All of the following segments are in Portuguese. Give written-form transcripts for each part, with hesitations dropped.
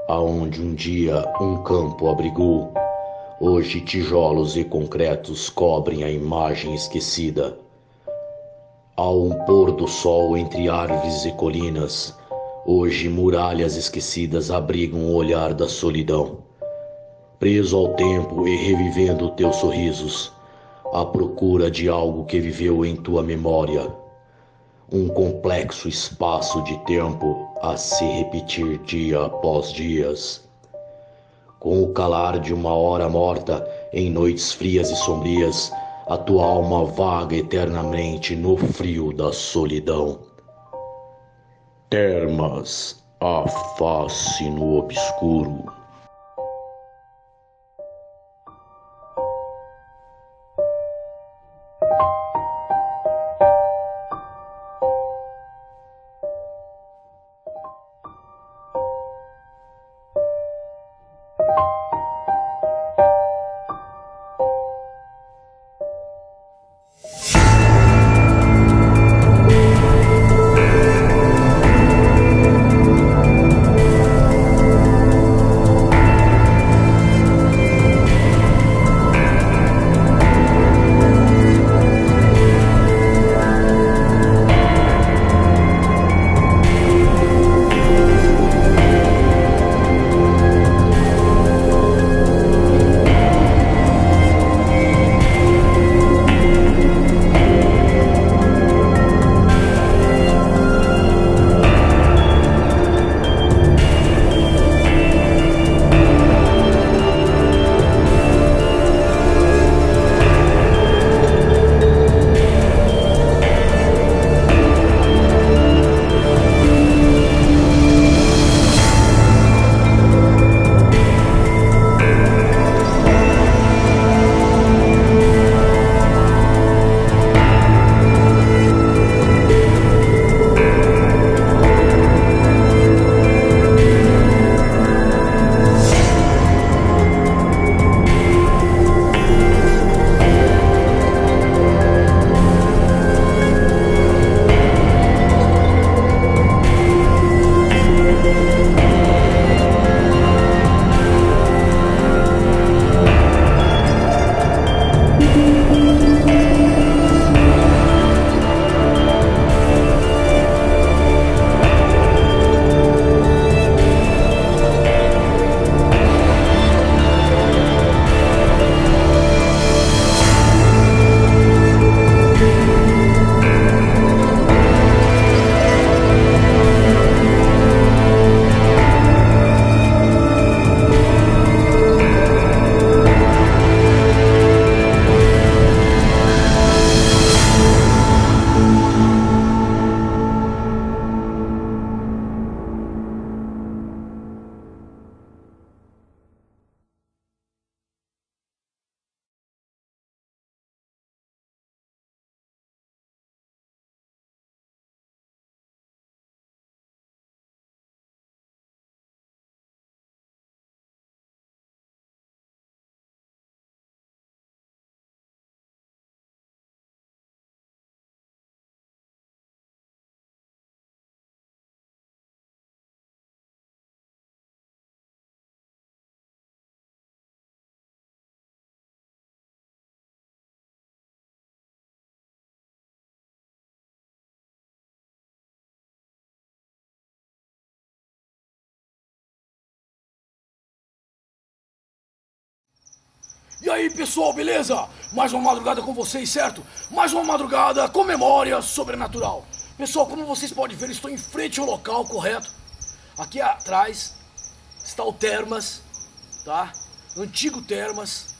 Aonde um dia um campo abrigou, hoje tijolos e concretos cobrem a imagem esquecida. Há um pôr do sol entre árvores e colinas, hoje muralhas esquecidas abrigam o olhar da solidão. Preso ao tempo e revivendo teus sorrisos, à procura de algo que viveu em tua memória. Um complexo espaço de tempo a se repetir dia após dias. Com o calar de uma hora morta, em noites frias e sombrias, a tua alma vaga eternamente no frio da solidão. Termas, a face no obscuro. E aí pessoal, beleza? Mais uma madrugada com vocês, certo? Mais uma madrugada com memória sobrenatural. Pessoal, como vocês podem ver, estou em frente ao local, correto? Aqui atrás está o Termas, tá? Antigo Termas,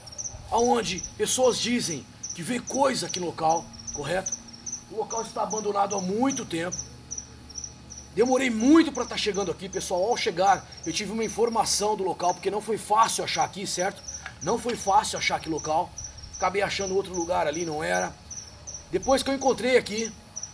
aonde pessoas dizem que vê coisa aqui no local, correto? O local está abandonado há muito tempo. Demorei muito para estar chegando aqui, pessoal. Ao chegar, eu tive uma informação do local, porque não foi fácil achar aqui, certo? Não foi fácil achar aqui local. Acabei achando outro lugar ali, não era. Depois que eu encontrei aqui,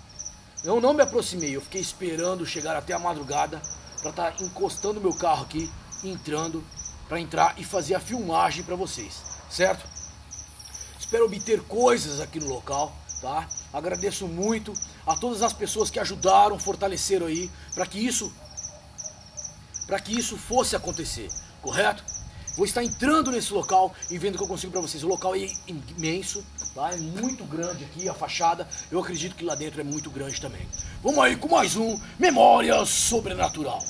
eu não me aproximei. Eu fiquei esperando chegar até a madrugada para estar encostando meu carro aqui, entrando, para entrar e fazer a filmagem para vocês, certo? Espero obter coisas aqui no local, tá? Agradeço muito a todas as pessoas que ajudaram, fortaleceram aí, para que isso para que isso fosse acontecer, correto? Vou estar entrando nesse local e vendo o que eu consigo para vocês. O local é imenso, tá? É muito grande aqui, a fachada. Eu acredito que lá dentro é muito grande também. Vamos aí com mais um Memória Sobrenatural.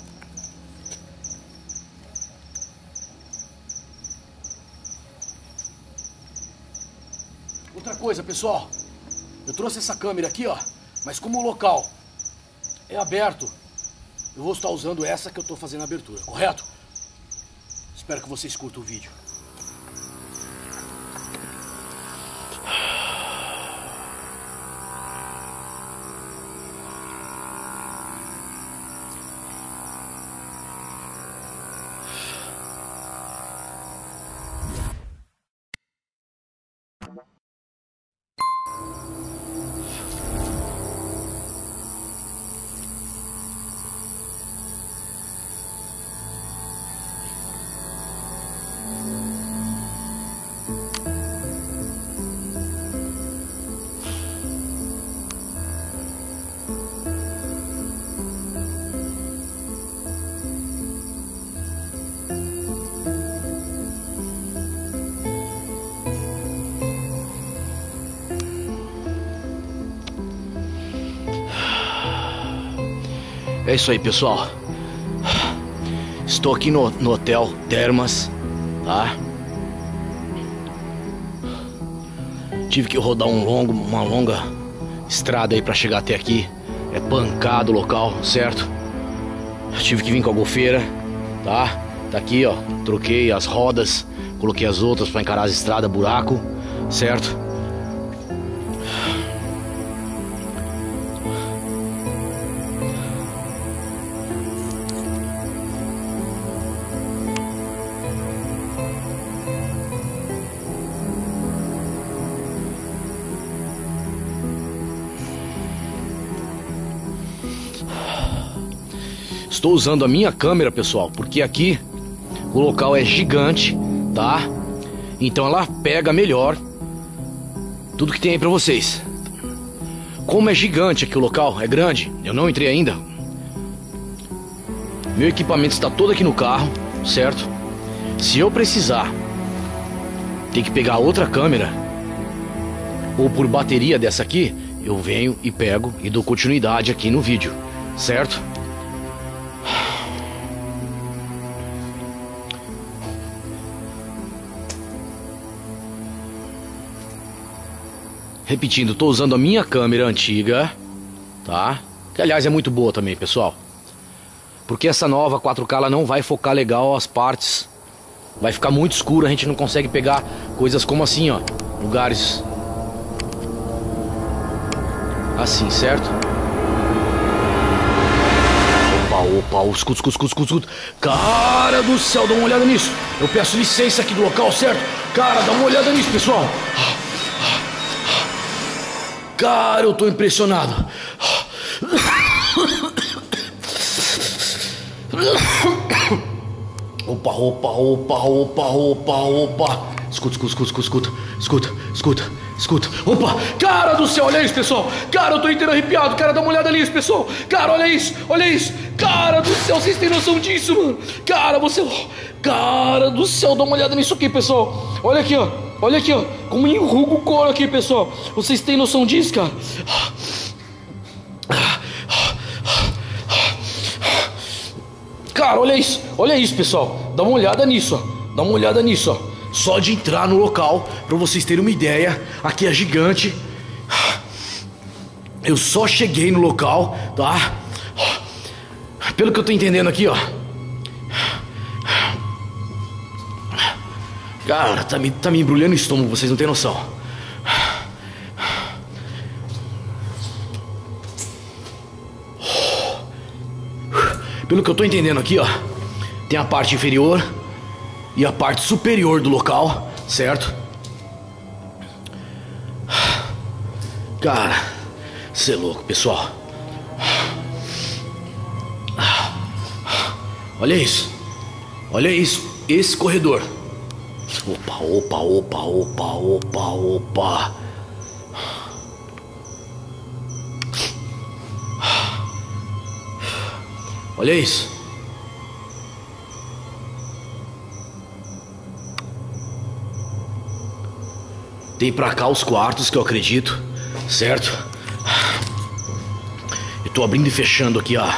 Outra coisa, pessoal. Eu trouxe essa câmera aqui, ó. Mas como o local é aberto, eu vou estar usando essa que eu estou fazendo a abertura, correto? Espero que vocês curtam o vídeo. É isso aí, pessoal. Estou aqui no Hotel Termas, tá? Tive que rodar uma longa estrada aí pra chegar até aqui. É pancado o local, certo? Tive que vir com a golfeira, tá? Tá aqui, ó. Troquei as rodas, coloquei as outras pra encarar as estradas, buraco, certo? Estou usando a minha câmera, pessoal, porque aqui o local é gigante, tá? Então ela pega melhor tudo que tem aí pra vocês. Como é gigante aqui o local, é grande, eu não entrei ainda. Meu equipamento está todo aqui no carro, certo? Se eu precisar ter que pegar outra câmera ou por bateria dessa aqui, eu venho e pego e dou continuidade aqui no vídeo, certo? Repetindo, estou usando a minha câmera antiga, tá? Que aliás é muito boa também, pessoal. Porque essa nova 4K ela não vai focar legal as partes. Vai ficar muito escuro, a gente não consegue pegar coisas como assim, ó. Lugares assim, certo? Opa, escuta. Cara do céu, dá uma olhada nisso. Eu peço licença aqui do local, certo? Cara, dá uma olhada nisso, pessoal. Cara, eu tô impressionado. Opa. Escuta. Opa, cara do céu, olha isso, pessoal. Cara, eu tô inteiro arrepiado. Cara, dá uma olhada nisso, pessoal. Cara, olha isso. Cara do céu, vocês têm noção disso, mano? Cara do céu, dá uma olhada nisso aqui, pessoal. Olha aqui, ó. Como enruga o couro aqui, pessoal. Vocês têm noção disso, cara? Cara, olha isso, pessoal. Dá uma olhada nisso, ó. Só de entrar no local, pra vocês terem uma ideia, aqui é gigante. Eu só cheguei no local, tá? Pelo que eu tô entendendo aqui, ó. Cara, tá me embrulhando o estômago, vocês não têm noção. Pelo que eu tô entendendo aqui, ó, tem a parte inferior e a parte superior do local, certo? Cara, cê é louco, pessoal. Olha isso, esse corredor. Opa. Olha isso. Tem pra cá os quartos que eu acredito, certo? Eu tô abrindo e fechando aqui, ó.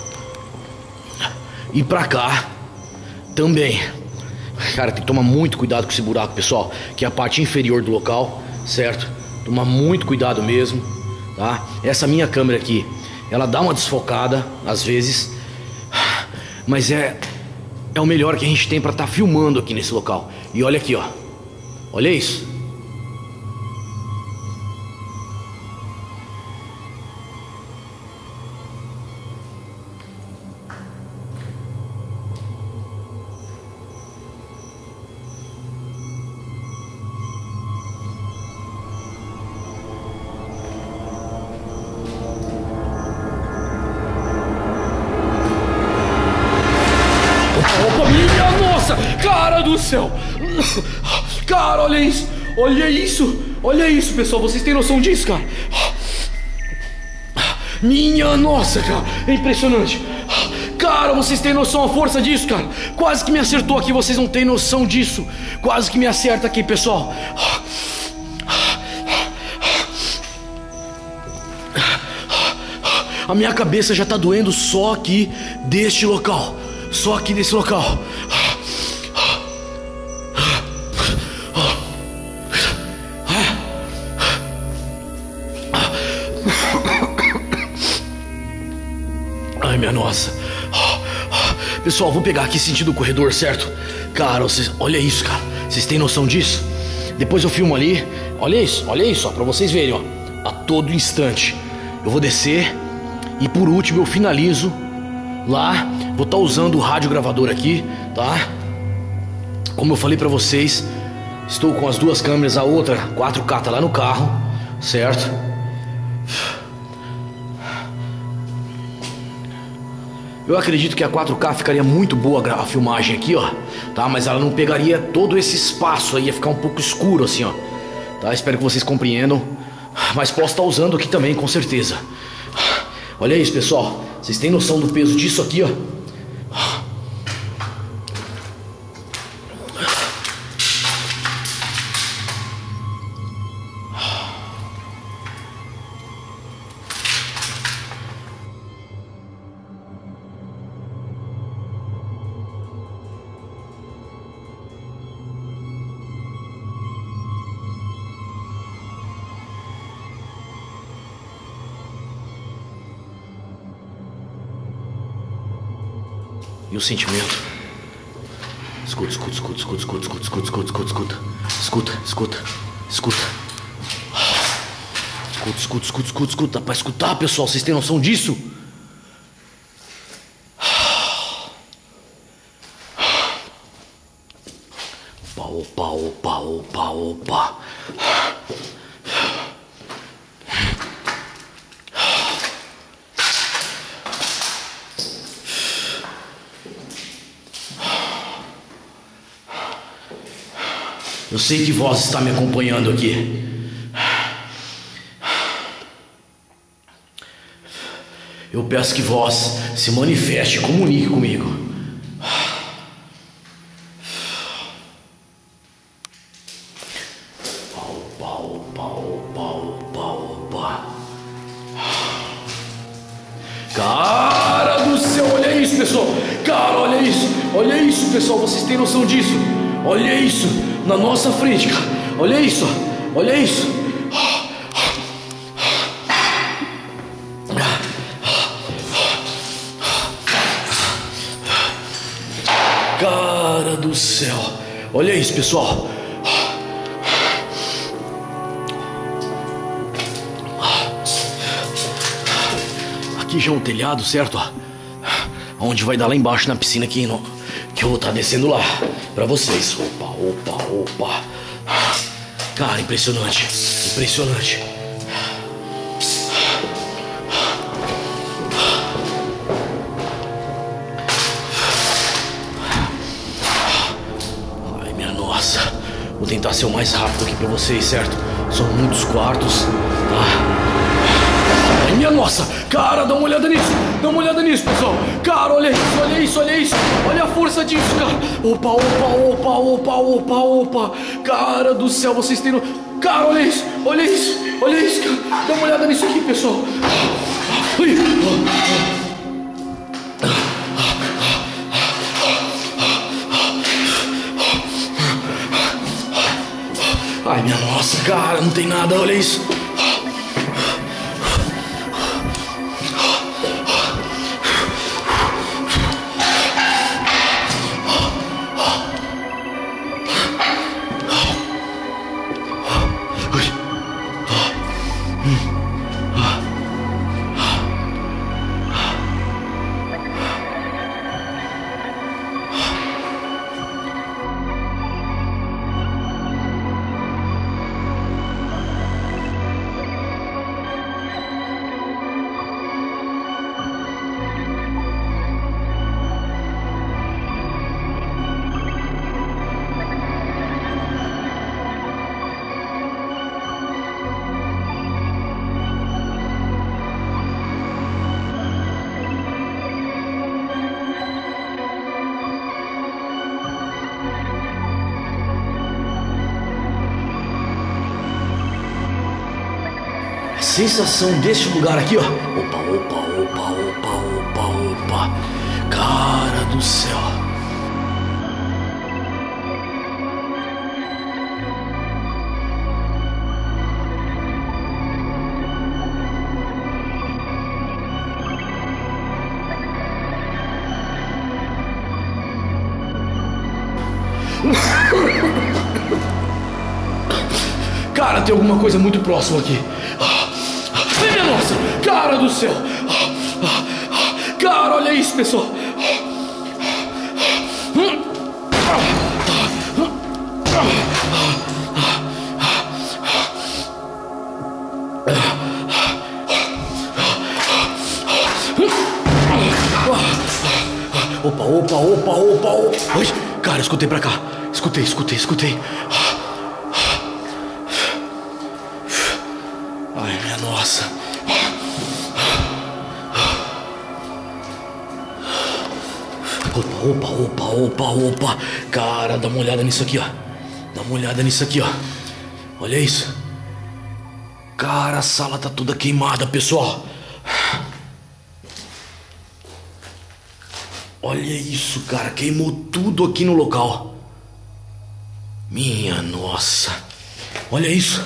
E pra cá também. Cara, tem que tomar muito cuidado com esse buraco, pessoal, que é a parte inferior do local, certo? Tomar muito cuidado mesmo, tá? Essa minha câmera aqui, ela dá uma desfocada às vezes, mas é o melhor que a gente tem pra estar filmando aqui nesse local. E olha aqui, ó. Olha isso. Opa, minha nossa! Cara do céu! Cara, olha isso! Olha isso! Olha isso, pessoal! Vocês têm noção disso, cara? Minha nossa, cara! É impressionante! Cara, vocês têm noção da força disso, cara? Quase que me acertou aqui, vocês não têm noção disso! Quase que me acerta aqui, pessoal! A minha cabeça já tá doendo só aqui deste local. Só aqui nesse local. Ai, minha nossa. Pessoal, vou pegar aqui sentido o corredor, certo? Cara, vocês, olha isso, cara. Vocês têm noção disso? Depois eu filmo ali. Olha isso, ó, pra vocês verem, ó. A todo instante. Eu vou descer e por último eu finalizo lá. Vou estar usando o rádio gravador aqui, tá? Como eu falei pra vocês, estou com as duas câmeras, a outra 4K tá lá no carro, certo? Eu acredito que a 4K ficaria muito boa a filmagem aqui, ó, tá? Mas ela não pegaria todo esse espaço aí, ia ficar um pouco escuro assim, ó, tá? Espero que vocês compreendam, mas posso estar usando aqui também, com certeza. Olha isso, pessoal, vocês têm noção do peso disso aqui, ó? E o sentimento? Escuta. Escuta. Dá pra escutar, pessoal? Vocês têm noção disso? Opa. Eu sei que voz está me acompanhando aqui. Eu peço que voz se manifeste e comunique comigo. Opa. Cara do céu, olha isso, pessoal. Cara, olha isso, pessoal. Vocês têm noção disso? Olha isso. Na nossa frente, cara. Olha isso. Cara do céu. Olha isso, pessoal. Aqui já é um telhado, certo? Onde vai dar lá embaixo na piscina aqui, que eu vou estar descendo lá pra vocês. Opa. Cara, impressionante. Ai, minha nossa. Vou tentar ser o mais rápido aqui pra vocês, certo? São muitos quartos, tá? Ai, minha nossa. Cara, dá uma olhada nisso, pessoal. Cara, olha isso. Olha a força disso, cara. Opa. Cara do céu, vocês têm... Cara, olha isso, olha isso, olha isso, cara. Dá uma olhada nisso aqui, pessoal. Ai, minha nossa, cara, não tem nada, olha isso. Sensação deste lugar aqui, ó. Opa, opa, opa, opa, opa, opa. Cara do céu. Cara, tem alguma coisa muito próxima aqui. Minha nossa, cara do céu. Cara, olha isso, pessoal. Opa, opa, opa, opa, opa. Ai, cara, escutei pra cá. Escutei. Ai, minha nossa. Opa. Cara, dá uma olhada nisso aqui, ó. Olha isso. Cara, a sala tá toda queimada, pessoal. Olha isso, cara. Queimou tudo aqui no local. Minha nossa. Olha isso.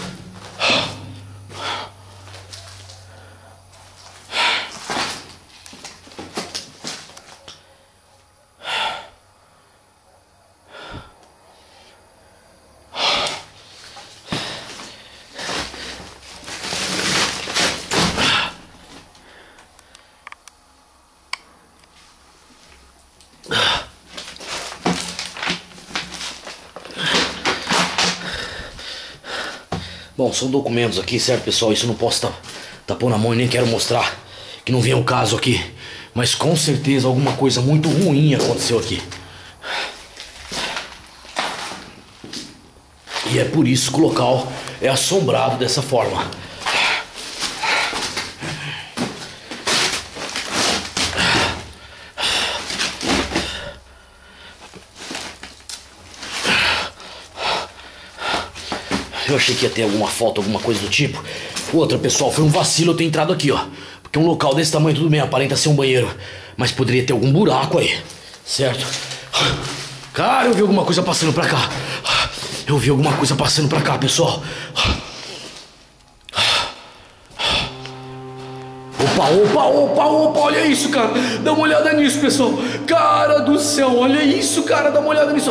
Bom, são documentos aqui, certo, pessoal? Isso eu não posso tá pondo na mão e nem quero mostrar, que não vem ao caso aqui. Mas com certeza alguma coisa muito ruim aconteceu aqui. E é por isso que o local é assombrado dessa forma. Eu achei que ia ter alguma foto, alguma coisa do tipo. Outra, pessoal, foi um vacilo eu ter entrado aqui, ó. Porque um local desse tamanho, tudo bem, aparenta ser um banheiro. Mas poderia ter algum buraco aí, certo? Cara, eu vi alguma coisa passando pra cá. Pessoal. Opa, olha isso, cara. Dá uma olhada nisso, pessoal. Cara do céu, olha isso, cara. Dá uma olhada nisso.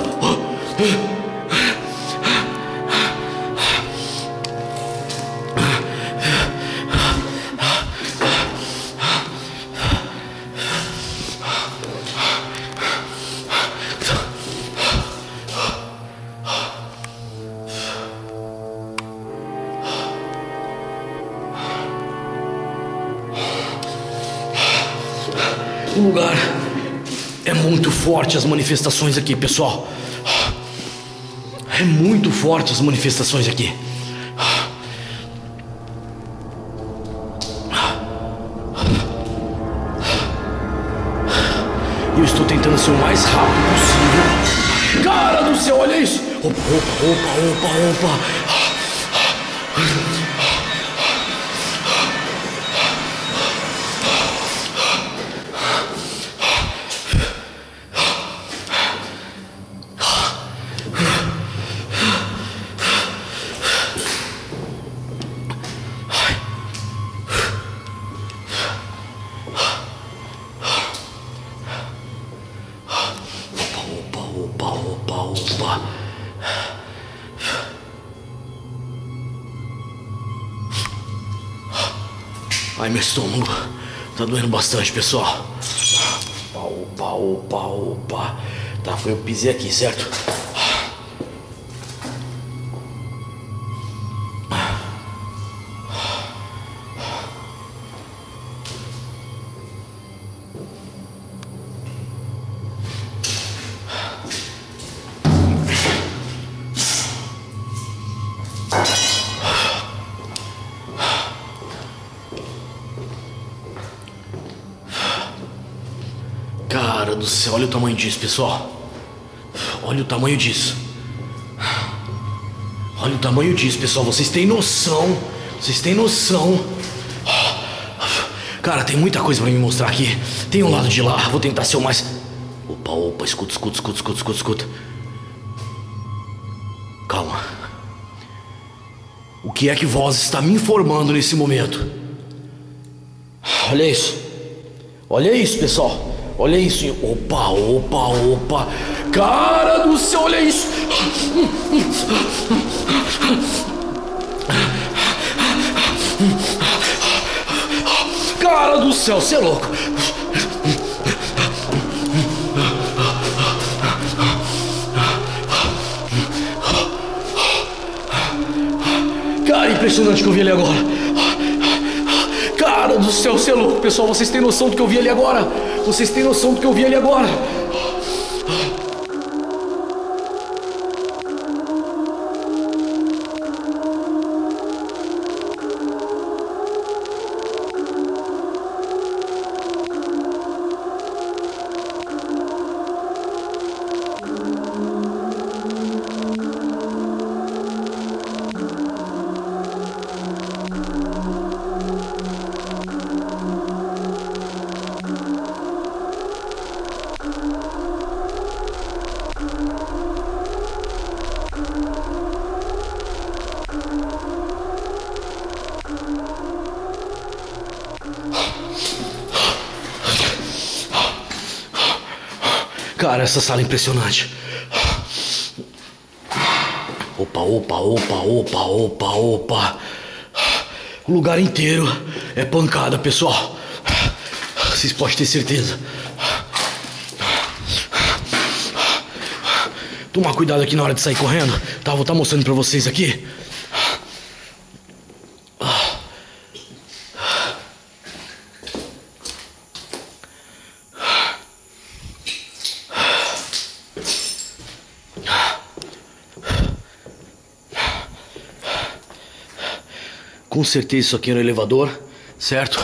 O lugar é muito forte, as manifestações aqui, pessoal. É muito forte as manifestações aqui. Eu estou tentando ser o mais rápido possível. Cara do céu, olha isso. Opa. Opa. Ai, meu estômago tá doendo bastante, pessoal. Opa. Tá, eu pisei aqui, certo? Cara do céu, olha o tamanho disso, pessoal. Olha o tamanho disso. Olha o tamanho disso, pessoal. Vocês têm noção? Vocês têm noção? Cara, tem muita coisa pra me mostrar aqui. Tem um lado de lá, vou tentar ser o mais... Opa, escuta. Calma. O que é que Voz está me informando nesse momento? Olha isso. Olha isso, pessoal. Olha isso. Opa. Cara do céu, olha isso. Cara do céu, você é louco. Cara, impressionante o que eu vi ali agora. Cara do céu, você é louco, pessoal. Vocês têm noção do que eu vi ali agora? Vocês têm noção do que eu vi ali agora? Cara, essa sala é impressionante. Opa. O lugar inteiro é pancada, pessoal. Vocês podem ter certeza. Tomar cuidado aqui na hora de sair correndo. Tá, vou estar mostrando pra vocês aqui. Com certeza isso aqui é no elevador, certo?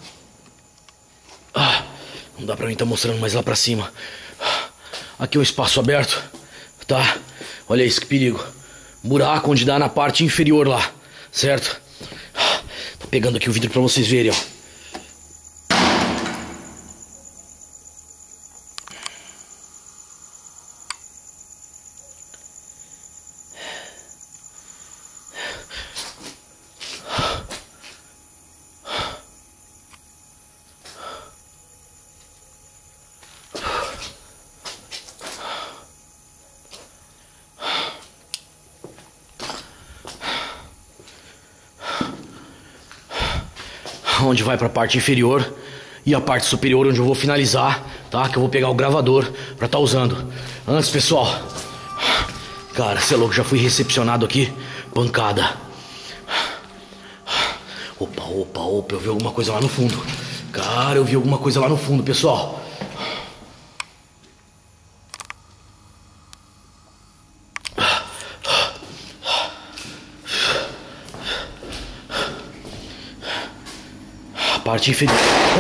Não dá pra mim estar mostrando mais lá pra cima. Aqui é um espaço aberto, tá? Olha isso, que perigo. Buraco onde dá na parte inferior lá, certo? Tô pegando aqui o vidro pra vocês verem, ó. Onde vai pra parte inferior e a parte superior onde eu vou finalizar, tá? Que eu vou pegar o gravador pra tá usando. Antes, pessoal, cara, cê é louco, já fui recepcionado aqui, pancada. Opa, eu vi alguma coisa lá no fundo. Cara, eu vi alguma coisa lá no fundo, pessoal. Parte inferior.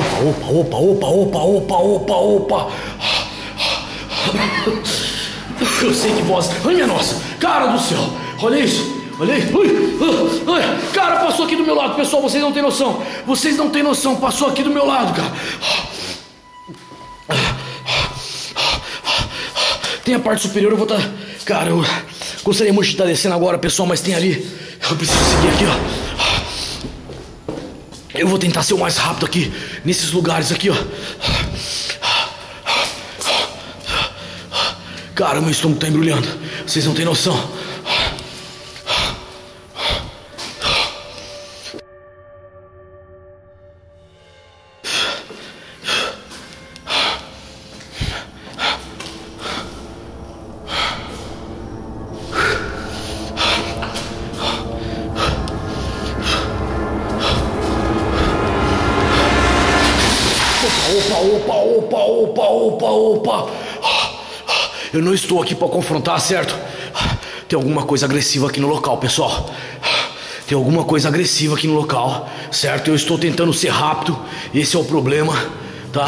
Opa. Eu sei que Voz. Ai, minha nossa. Cara do céu. Olha isso. Olha aí. Cara, passou aqui do meu lado, pessoal, vocês não têm noção. Vocês não têm noção, passou aqui do meu lado, cara. Tem a parte superior, eu vou estar... Cara, eu gostaria muito de estar descendo agora, pessoal, mas tem ali. Eu preciso seguir aqui, ó. Eu vou tentar ser o mais rápido aqui, nesses lugares aqui, ó. Cara, meu estômago tá embrulhando. Vocês não têm noção. Opa. Eu não estou aqui para confrontar, certo? Tem alguma coisa agressiva aqui no local, pessoal. Tem alguma coisa agressiva aqui no local, certo? Eu estou tentando ser rápido. Esse é o problema, tá?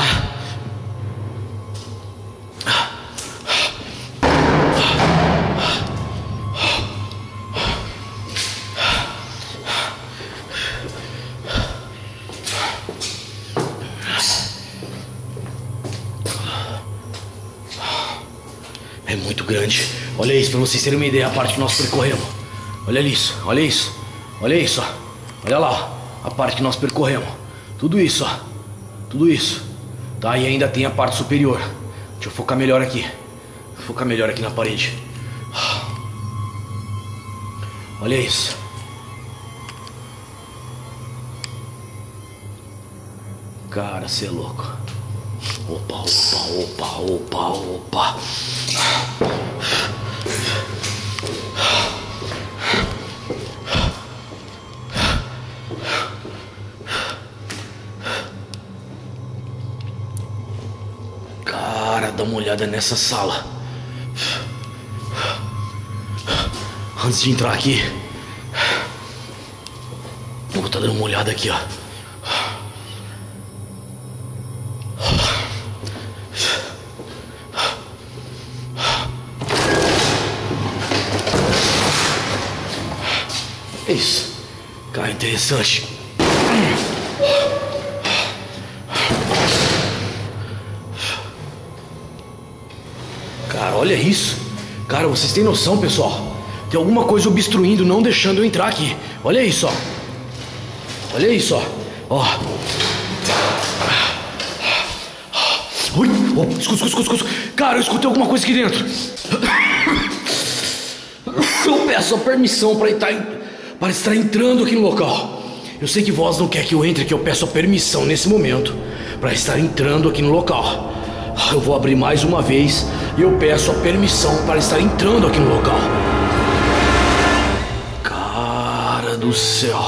É muito grande. Olha isso, pra vocês terem uma ideia, a parte que nós percorremos. Olha isso, olha isso. Olha isso, ó. Olha lá, ó. A parte que nós percorremos. Tudo isso, ó. Tudo isso. Tá, e ainda tem a parte superior. Deixa eu focar melhor aqui. Vou focar melhor aqui na parede. Olha isso. Cara, cê é louco. Opa. Cara, dá uma olhada nessa sala. Antes de entrar aqui, eu vou estar dando uma olhada aqui, ó. Isso, cara, interessante. Cara, olha isso. Cara, vocês têm noção, pessoal? Tem alguma coisa obstruindo, não deixando eu entrar aqui. Olha isso, ó. Olha isso, ó. Ui, escuta. Cara, eu escutei alguma coisa aqui dentro. Eu peço a permissão para estar entrando aqui no local. Eu sei que vós não quer que eu entre, que eu peço a permissão nesse momento para estar entrando aqui no local. Eu vou abrir mais uma vez e eu peço a permissão para estar entrando aqui no local. Cara do céu.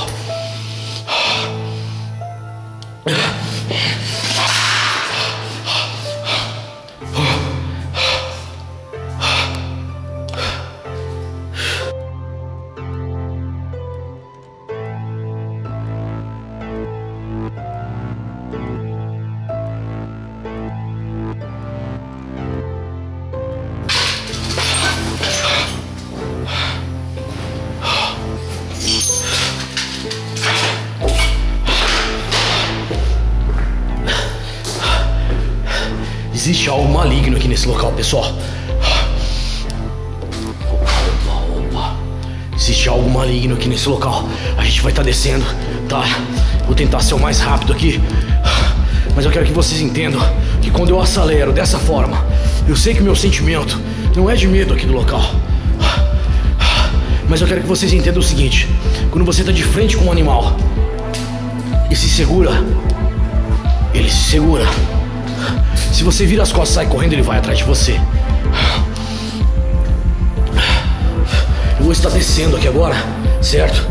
Existe algo maligno aqui nesse local, pessoal. Opa. Existe algo maligno aqui nesse local. A gente vai estar descendo, tá? Vou tentar ser o mais rápido aqui. Mas eu quero que vocês entendam que quando eu acelero dessa forma, eu sei que o meu sentimento não é de medo aqui do local. Mas eu quero que vocês entendam o seguinte: quando você está de frente com um animal e se segura, ele se segura. Se você vira as costas e sai correndo, ele vai atrás de você. Eu vou estar descendo aqui agora, certo?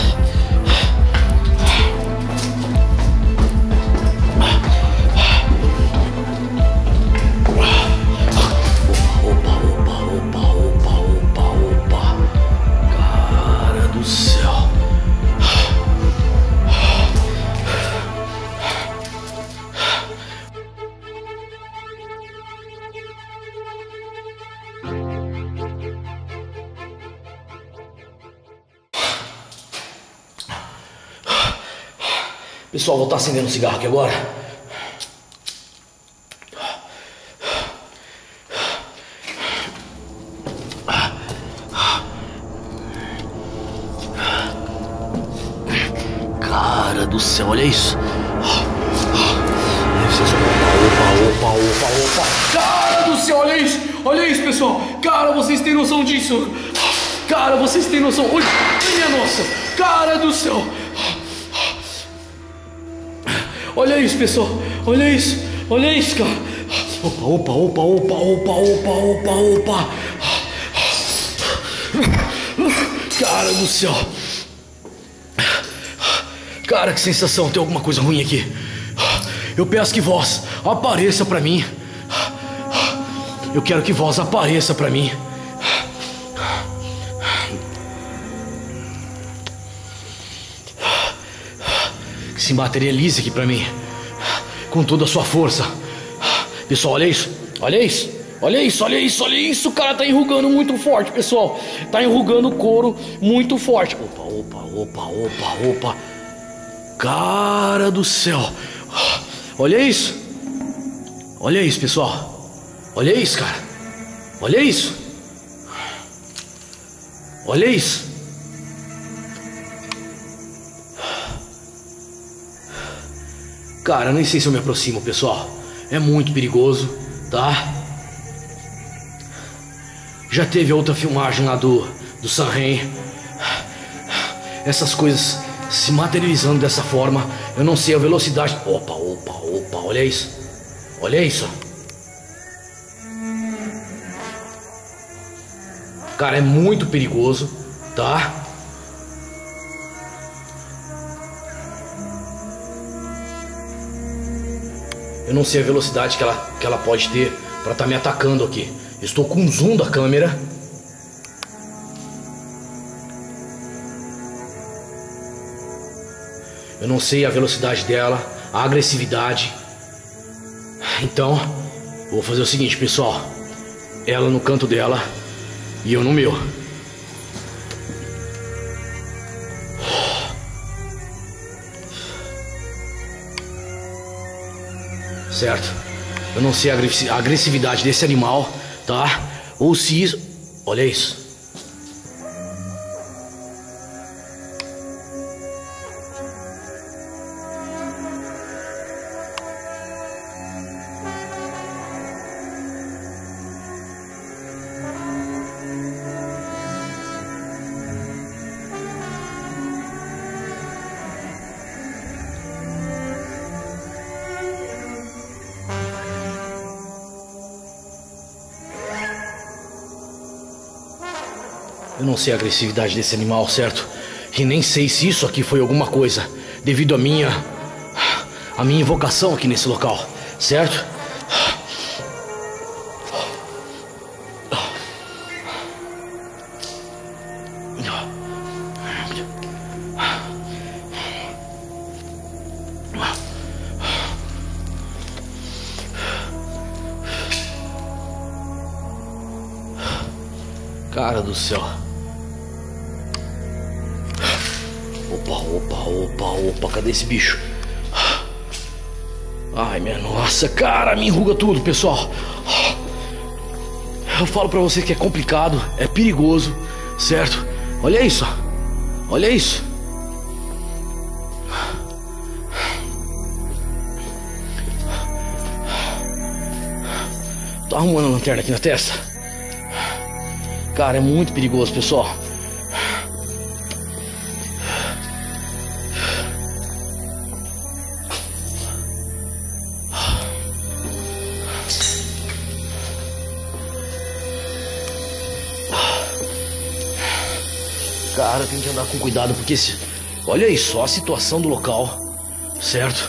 Opa. Cara do céu. Pessoal, vou estar acendendo um cigarro aqui agora. Cara do céu, olha isso. Opa. Cara do céu, olha isso, pessoal. Cara, vocês têm noção disso? Cara, vocês têm noção? Olha, minha nossa. Cara do céu. Olha isso, pessoal. Olha isso, cara. Opa. Cara do céu. Cara, que sensação, tem alguma coisa ruim aqui. Eu peço que vós apareça pra mim. Eu quero que vós apareça pra mim. Que se materialize aqui pra mim com toda a sua força. Pessoal, olha isso. Olha isso, cara, tá enrugando muito forte, pessoal. Tá enrugando o couro muito forte. Opa. Cara do céu. Olha isso, pessoal. Olha isso, cara. Olha isso. Cara, nem sei se eu me aproximo, pessoal. É muito perigoso, tá? Já teve outra filmagem lá do Sanheim. Essas coisas se materializando dessa forma. Eu não sei a velocidade. Opa, olha isso. Cara, é muito perigoso, tá? Eu não sei a velocidade que ela pode ter pra estar me atacando aqui. Estou com zoom da câmera. Eu não sei a velocidade dela, a agressividade. Então, vou fazer o seguinte, pessoal. Ela no canto dela e eu no meu. Certo? Eu não sei a agressividade desse animal, tá? Ou se isso... Olha isso. Eu não sei a agressividade desse animal, certo? E nem sei se isso aqui foi alguma coisa devido à minha invocação aqui nesse local, certo? Cara do céu. Opa, cadê esse bicho? Ai, minha nossa, cara, me enruga tudo, pessoal. Eu falo pra você que é complicado, é perigoso, certo? Olha isso, olha isso. Tô arrumando a lanterna aqui na testa. Cara, é muito perigoso, pessoal. Cara, tem que andar com cuidado porque olha aí só a situação do local, certo?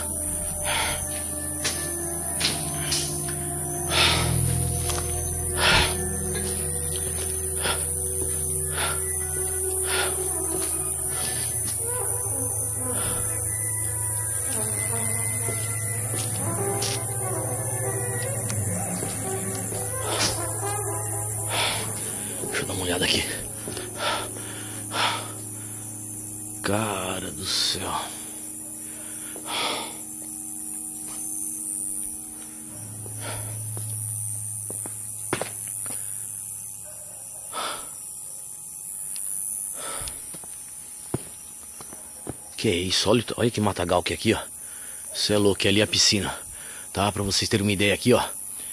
Deixa eu dar uma olhada aqui. Cara do céu. Que isso, olha que matagal que é aqui, ó. Você é louco, ali é a piscina. Tá, pra vocês terem uma ideia aqui, ó.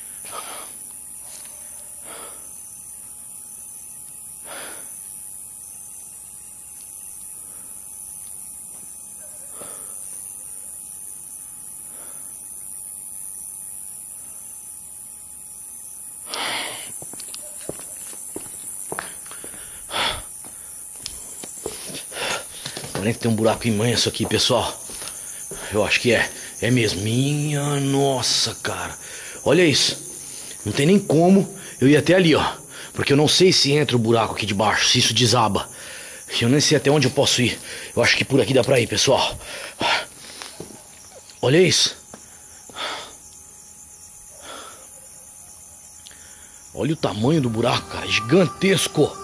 Parece que tem um buraco imenso aqui, pessoal. Eu acho que é. É mesmo. Minha nossa, cara. Olha isso. Não tem nem como eu ir até ali, ó. Porque eu não sei se entra o buraco aqui de baixo, se isso desaba. Eu nem sei até onde eu posso ir. Eu acho que por aqui dá pra ir, pessoal. Olha isso. Olha o tamanho do buraco, cara. Gigantesco.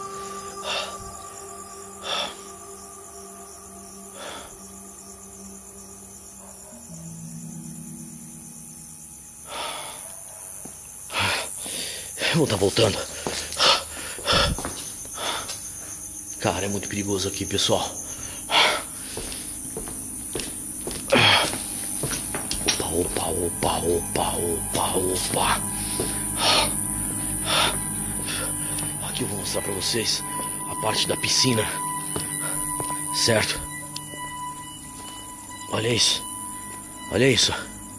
Vou estar voltando. Cara, é muito perigoso aqui, pessoal. Opa, opa, opa, opa, opa. Aqui eu vou mostrar pra vocês a parte da piscina. Certo? Olha isso. Olha isso.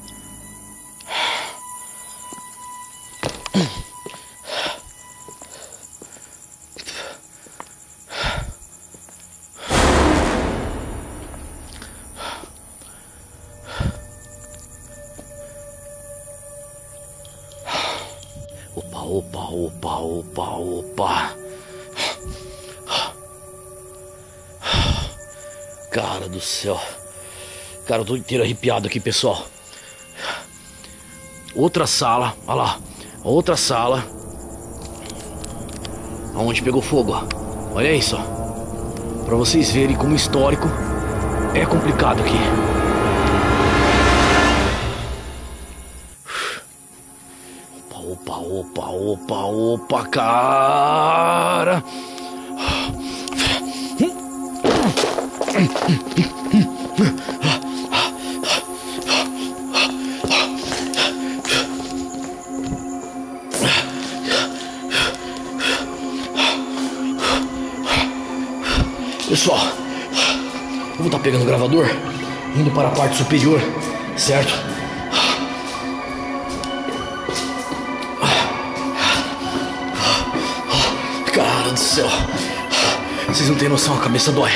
Opa, opa, opa, opa. Cara do céu. Cara, eu tô inteiro arrepiado aqui, pessoal. Outra sala, olha lá. Outra sala. Onde pegou fogo, ó. Olha isso, ó. Pra vocês verem como o histórico é complicado aqui. Opa, opa, opa, opa, cara. Pessoal, eu vou estar pegando o gravador, indo para a parte superior, certo? Cara do céu, vocês não têm noção, a cabeça dói.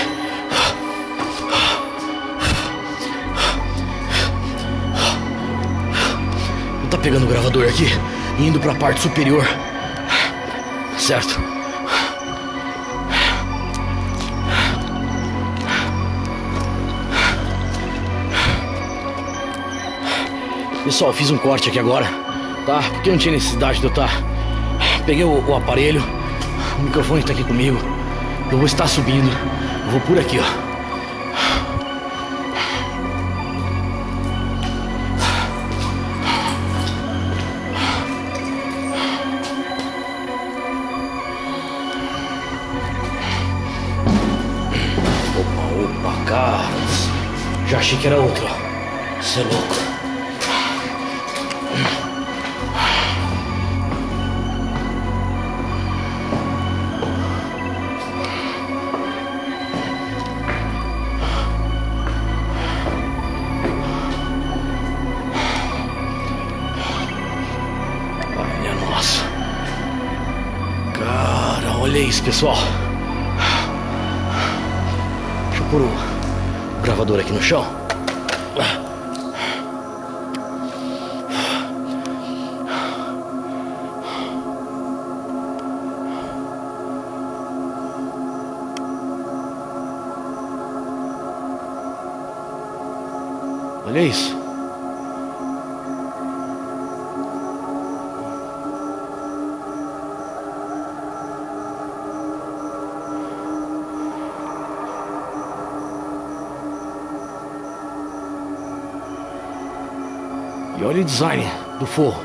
Vou estar pegando o gravador aqui, indo para a parte superior, certo? Pessoal, eu fiz um corte aqui agora, tá? Porque não tinha necessidade de eu estar. Peguei o aparelho, o microfone está aqui comigo. Eu vou estar subindo, eu vou por aqui, ó. Opa, opa, cara. Já achei que era outro, ó. Você é louco. Olha isso, pessoal. Deixa eu pôr o gravador aqui no chão. Olha isso. E olha o design do forro.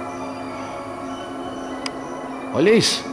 Olha isso.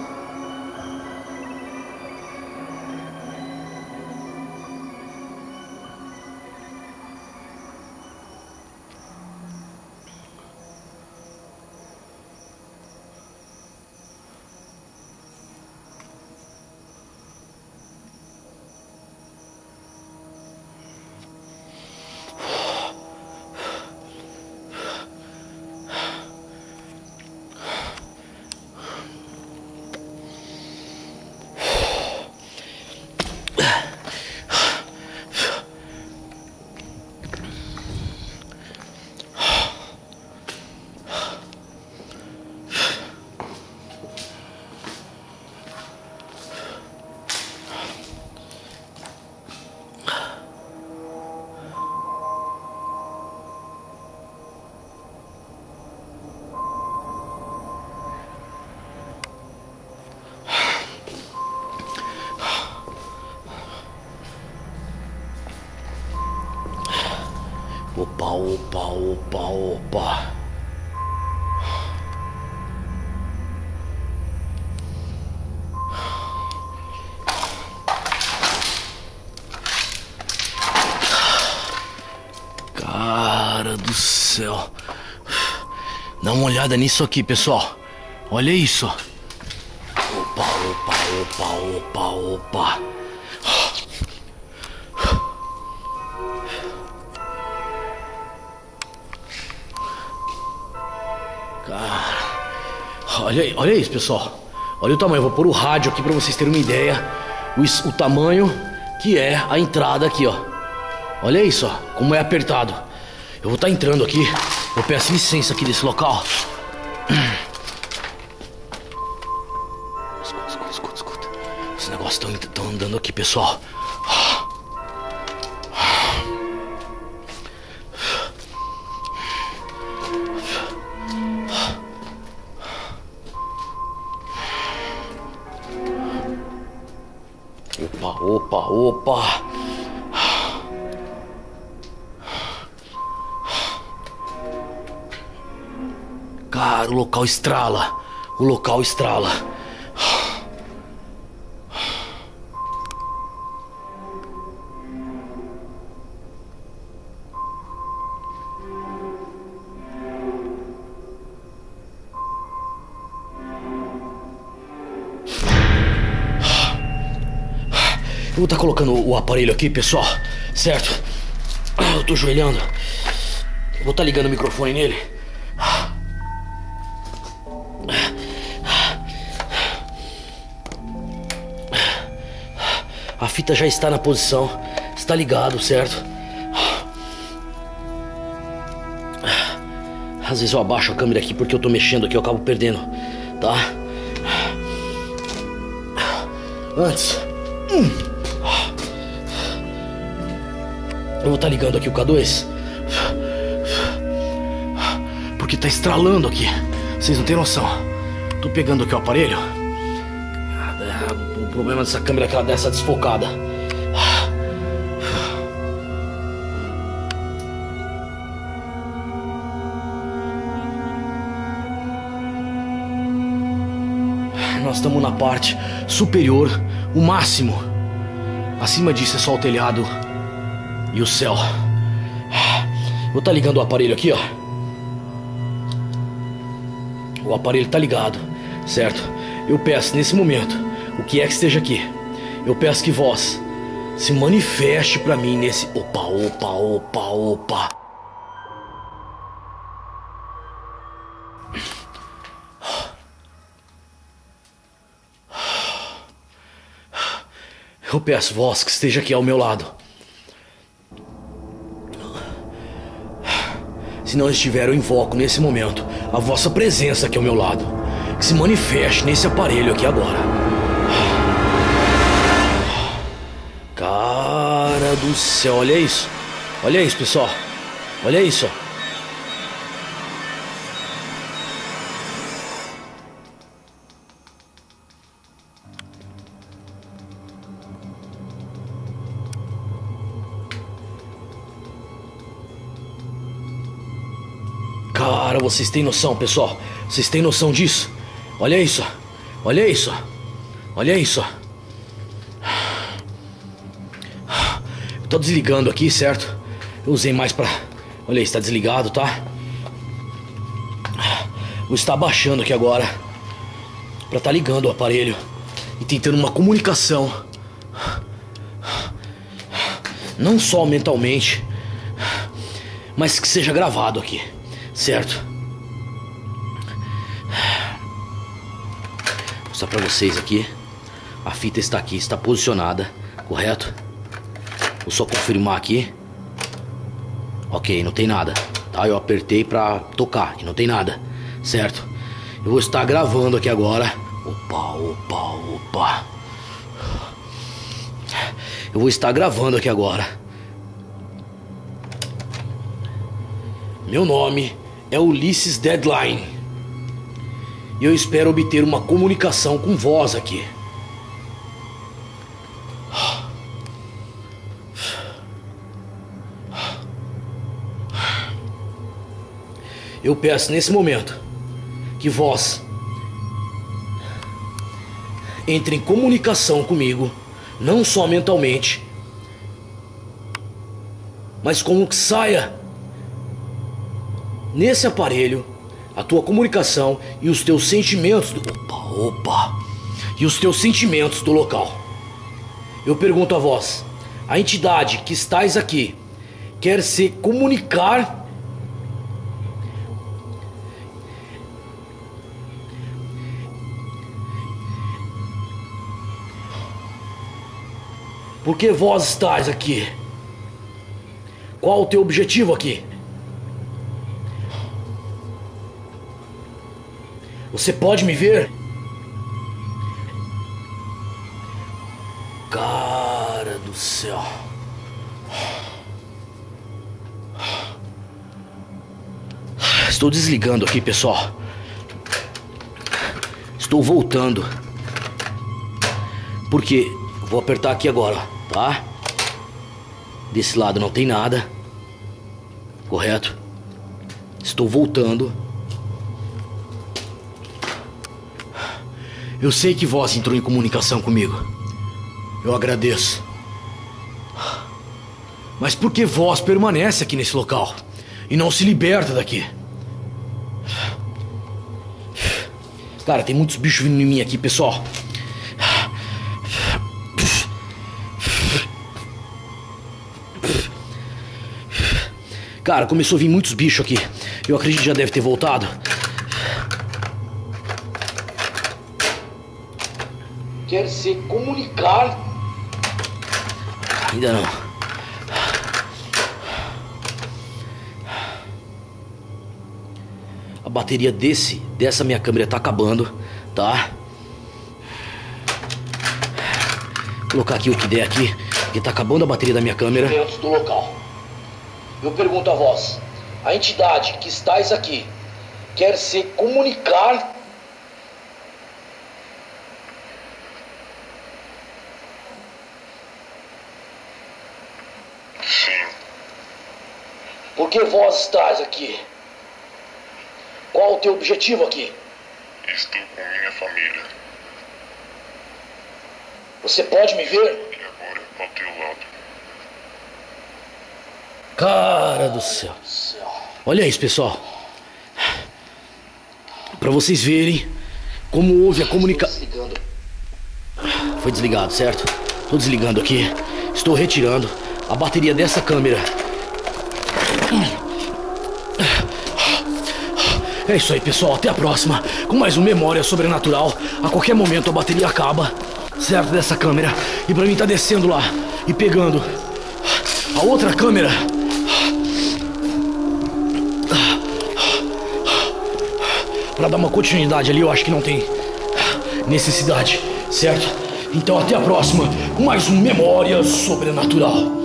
Opa, opa, opa, opa. Cara do céu. Dá uma olhada nisso aqui, pessoal. Olha isso. Opa, opa, opa, opa, opa. Cara, olha isso, pessoal. Olha o tamanho. Eu vou pôr o rádio aqui pra vocês terem uma ideia. O tamanho que é a entrada aqui, ó. Olha isso, ó, como é apertado. Eu vou estar entrando aqui. Eu peço licença aqui desse local. Escuta. Os negócios estão andando aqui, pessoal. Opa. Cara, o local estrala. Eu vou estar colocando o aparelho aqui, pessoal, certo? Eu tô ajoelhando. Vou estar ligando o microfone nele. A fita já está na posição. Está ligado, certo? Às vezes eu abaixo a câmera aqui porque eu tô mexendo aqui, eu acabo perdendo, tá? Antes eu vou estar ligando aqui o K2 porque tá estralando aqui. Vocês não têm noção. Tô pegando aqui o aparelho. O problema dessa câmera é que ela dá essa desfocada. Nós estamos na parte superior, o máximo. Acima disso é só o telhado e o céu. Vou estar ligando o aparelho aqui, ó. O aparelho tá ligado, certo? Eu peço nesse momento, o que é que esteja aqui, eu peço que vós se manifeste pra mim nesse... Opa. Eu peço vós que esteja aqui ao meu lado. Se não estiver, eu invoco nesse momento a vossa presença aqui ao meu lado. Que se manifeste nesse aparelho aqui agora. Cara do céu, olha isso. Olha isso, pessoal. Olha isso. Cara, vocês têm noção, pessoal? Vocês têm noção disso? Olha isso. Olha isso. Olha isso. Eu tô desligando aqui, certo? Eu usei mais pra... Olha aí, está desligado, tá? Vou estar abaixando aqui agora pra estar ligando o aparelho e tentando uma comunicação. Não só mentalmente, mas que seja gravado aqui, certo? Vou mostrar pra vocês aqui. A fita está aqui, está posicionada, correto? Vou só confirmar aqui. Ok, não tem nada, tá? Eu apertei pra tocar e não tem nada, certo? Eu vou estar gravando aqui agora. Opa. Eu vou estar gravando aqui agora. Meu nome é Ulisses Deadline. E eu espero obter uma comunicação com vós aqui. Eu peço nesse momento que vós entre em comunicação comigo, não só mentalmente, mas como que saia nesse aparelho a tua comunicação e os teus sentimentos do... E os teus sentimentos do local. Eu pergunto a vós, a entidade que estáis aqui quer se comunicar por que vós estáis aqui? Qual o teu objetivo aqui? Você pode me ver? Cara do céu. Estou desligando aqui, pessoal. Estou voltando. Porque vou apertar aqui agora, tá? Desse lado não tem nada. Correto? Estou voltando. Eu sei que vós entrou em comunicação comigo. Eu agradeço. Mas por que vós permanece aqui nesse local e não se liberta daqui? Cara, tem muitos bichos vindo em mim aqui, pessoal. Cara, começou a vir muitos bichos aqui. Eu acredito que já deve ter voltado. Quer se comunicar? Ainda não. A bateria dessa minha câmera tá acabando, tá? Vou colocar aqui o que der aqui, porque tá acabando a bateria da minha câmera. Dentro do local. Eu pergunto a vós, a entidade que estáis aqui quer se comunicar? Sim. Por que vós estáis aqui? Qual o teu objetivo aqui? Estou com minha família. Você pode me ver? E agora ao teu lado. Cara do céu. Olha isso, pessoal. Pra vocês verem como houve a comunicação. Foi desligado, certo? Tô desligando aqui. Estou retirando a bateria dessa câmera. É isso aí, pessoal. Até a próxima com mais um Memória Sobrenatural. A qualquer momento a bateria acaba, certo? Dessa câmera. E pra mim tá descendo lá e pegando a outra câmera. Pra dar uma continuidade ali, eu acho que não tem necessidade, certo? Então até a próxima com mais um Memória Sobrenatural.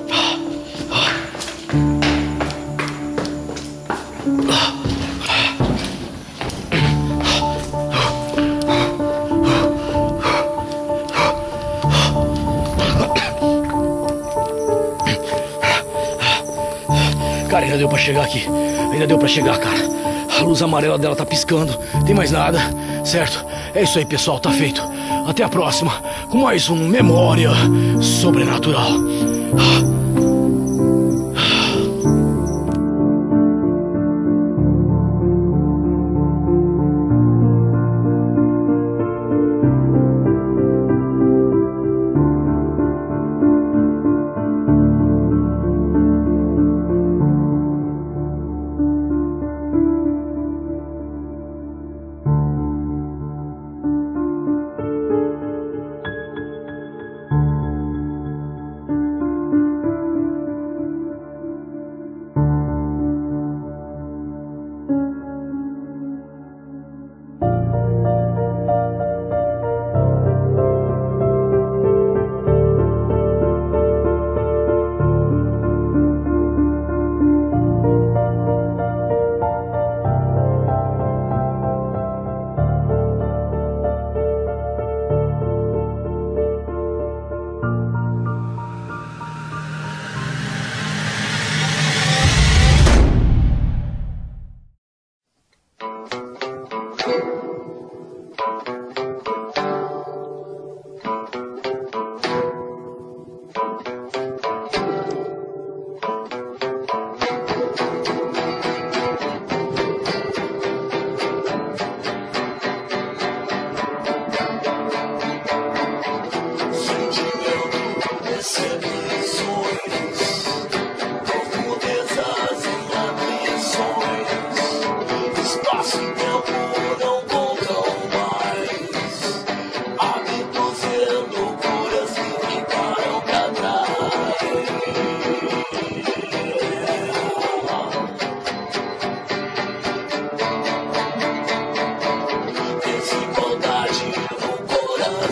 Cara, ainda deu pra chegar aqui. Ainda deu pra chegar, cara. A luz amarela dela tá piscando. Tem mais nada, certo? É isso aí, pessoal, tá feito. Até a próxima com mais um Memória Sobrenatural.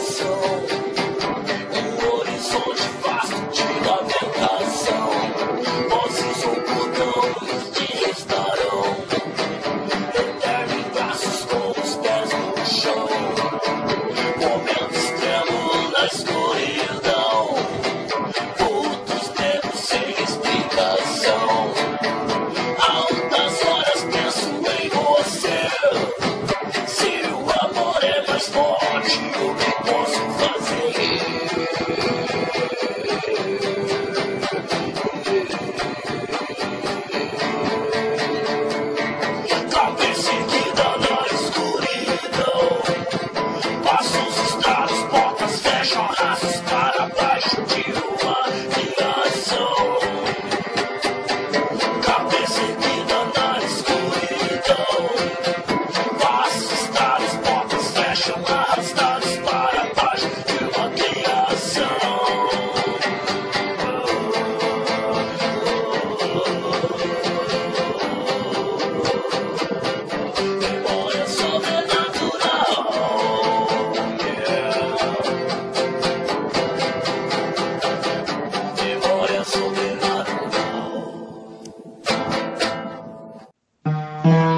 Sobrenatural.